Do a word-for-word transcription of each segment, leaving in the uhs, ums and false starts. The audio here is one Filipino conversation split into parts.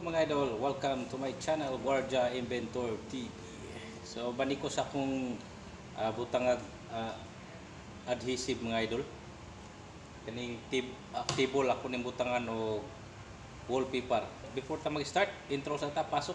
Mga idol, welcome to my channel Guardia Inventor T V. So bani ko sa akong uh, butang uh, adhesive mga idol. Kaning tib actible ako ning butangan o wallpaper. Before ta mag-start, intro sa ta pasok.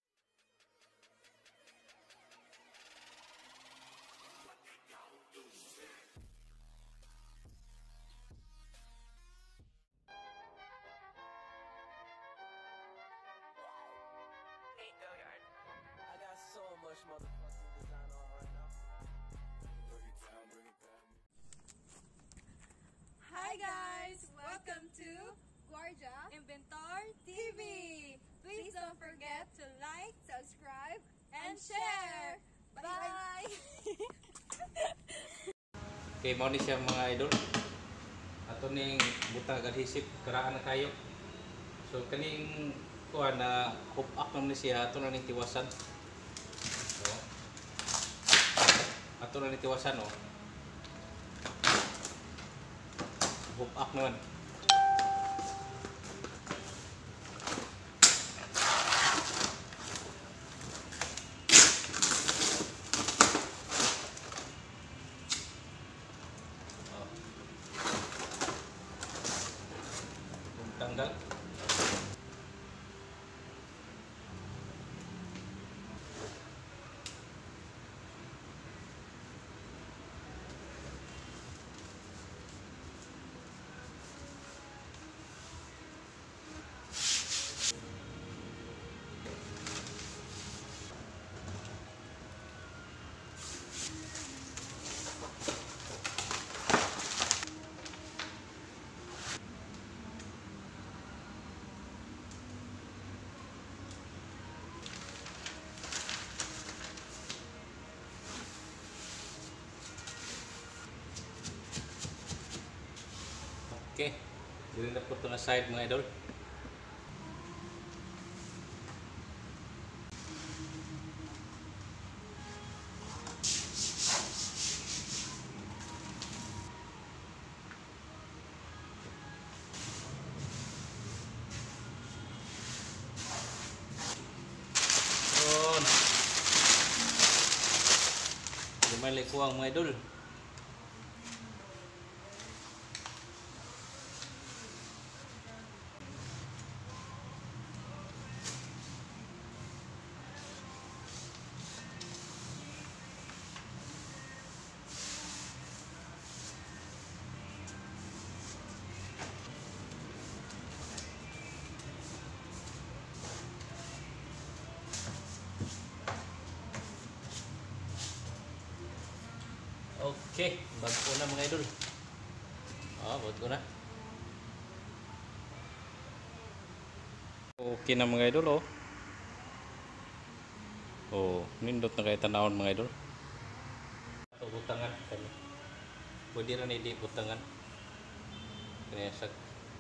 Hi guys! Welcome to Guardia Inventor T V! Please don't forget to like, subscribe, and share! Bye! Okay, mao ni siya mga idol. Ato ning butang adhesive karaan na kayo. So kaning kuha na hook up naman siya, ato na ning tiwasan. So, ato na ning tiwasan oh. Hook up naman. Oh. Tanggal. Okay, dili na po ito na side mga idol. Yun. Lumay likuang mga idol. Okay, bag ko na mga idol. Oh, bag ko na. Okay na mga idol oh. Oh, nindot na kayo tanawon mga idol. Ito butangan kani. Pwede ra ni di butangan. Kaya sa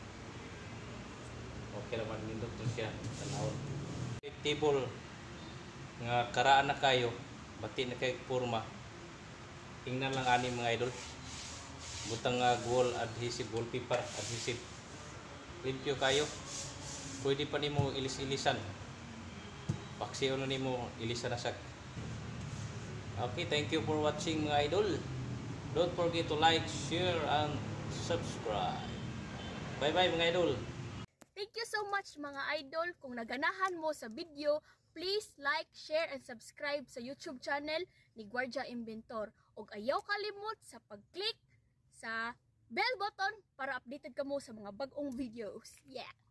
okay naman nindot to siya tanawon. Table nga karaan na kayo, bati na kay porma. Tingnan lang ani mga idol. Butang uh, wall adhesive, wallpaper adhesive. Limpyo kayo. Pwede pa nimo ilis-ilisan. Paksiyo na nimo ilisan na sak. Okay, thank you for watching mga idol. Don't forget to like, share, and subscribe. Bye-bye mga idol. Thank you so much mga idol. Kung naganahan mo sa video, please like, share, and subscribe sa YouTube channel ni Guardia Inventor. Ug ayaw kalimot sa pag-click sa bell button para updated ka mo sa mga bagong videos. Yeah!